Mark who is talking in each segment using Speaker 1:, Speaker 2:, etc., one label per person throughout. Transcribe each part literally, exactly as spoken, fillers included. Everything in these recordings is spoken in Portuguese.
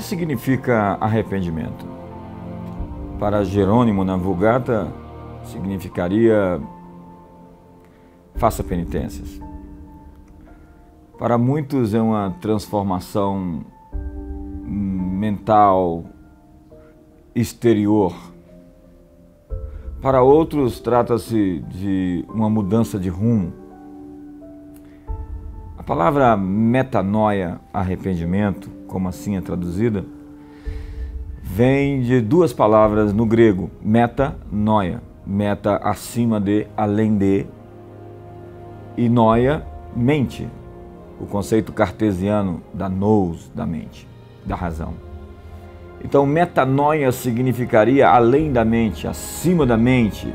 Speaker 1: significa arrependimento? Para Jerônimo, na Vulgata, significaria faça penitências. Para muitos é uma transformação mental exterior. Para outros trata-se de uma mudança de rumo. A palavra metanoia, arrependimento, como assim é traduzida, vem de duas palavras no grego, metanoia, meta acima de, além de, e noia, mente, o conceito cartesiano da nous, da mente, da razão. Então, metanoia significaria além da mente, acima da mente.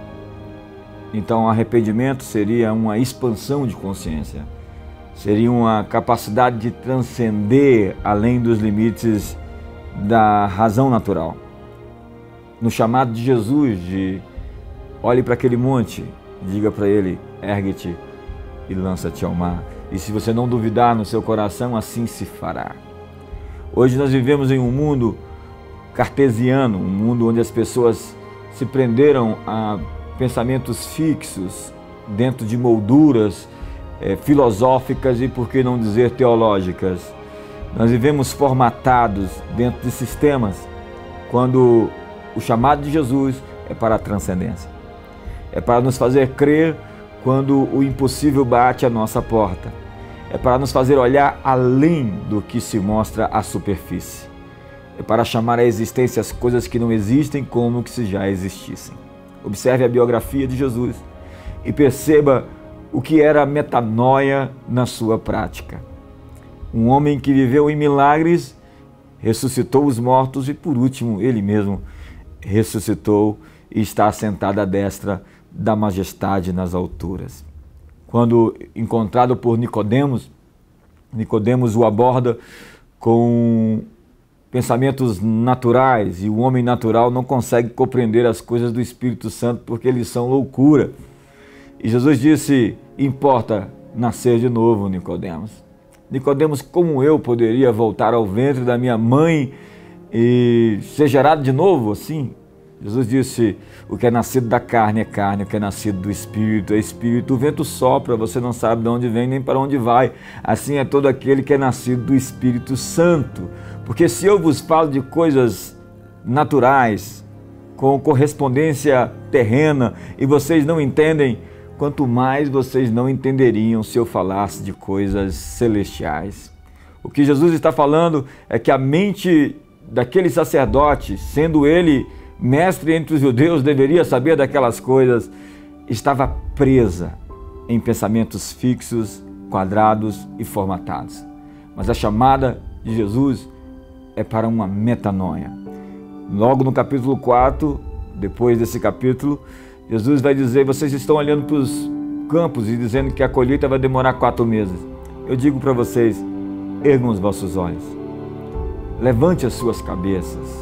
Speaker 1: Então, arrependimento seria uma expansão de consciência, seria uma capacidade de transcender além dos limites da razão natural. No chamado de Jesus de olhe para aquele monte, diga para ele, ergue-te e lança-te ao mar. E se você não duvidar no seu coração, assim se fará. Hoje nós vivemos em um mundo cartesiano, um mundo onde as pessoas se prenderam a pensamentos fixos, dentro de molduras é, filosóficas e, por que não dizer, teológicas. Nós vivemos formatados dentro de sistemas, quando o chamado de Jesus é para a transcendência. É para nos fazer crer quando o impossível bate à nossa porta. É para nos fazer olhar além do que se mostra à superfície. É para chamar à existência as coisas que não existem como que se já existissem. Observe a biografia de Jesus e perceba o que era metanoia na sua prática. Um homem que viveu em milagres, ressuscitou os mortos e, por último, ele mesmo ressuscitou e está assentado à destra da majestade nas alturas. Quando encontrado por Nicodemos, Nicodemos o aborda com pensamentos naturais e o homem natural não consegue compreender as coisas do Espírito Santo porque eles são loucura. E Jesus disse, importa nascer de novo, Nicodemos. Nicodemos, como eu poderia voltar ao ventre da minha mãe e ser gerado de novo assim? Jesus disse, o que é nascido da carne é carne, o que é nascido do Espírito é Espírito. O vento sopra, você não sabe de onde vem nem para onde vai. Assim é todo aquele que é nascido do Espírito Santo. Porque se eu vos falo de coisas naturais, com correspondência terrena, e vocês não entendem, quanto mais vocês não entenderiam se eu falasse de coisas celestiais. O que Jesus está falando é que a mente daquele sacerdote, sendo ele mestre entre os judeus, deveria saber daquelas coisas, estava presa em pensamentos fixos, quadrados e formatados. Mas a chamada de Jesus é para uma metanoia. Logo no capítulo quatro, depois desse capítulo, Jesus vai dizer, vocês estão olhando para os campos e dizendo que a colheita vai demorar quatro meses. Eu digo para vocês, ergam os vossos olhos, levante as suas cabeças,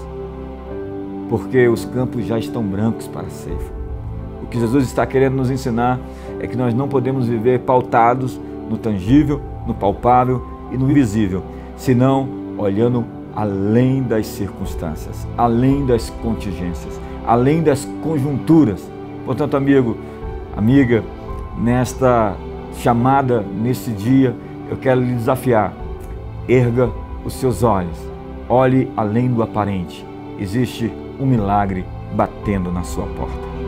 Speaker 1: porque os campos já estão brancos para a ceifa. O que Jesus está querendo nos ensinar é que nós não podemos viver pautados no tangível, no palpável e no invisível, senão olhando além das circunstâncias, além das contingências, além das conjunturas. Portanto, amigo, amiga, nesta chamada, nesse dia, eu quero lhe desafiar. Erga os seus olhos, olhe além do aparente. Existe um milagre batendo na sua porta.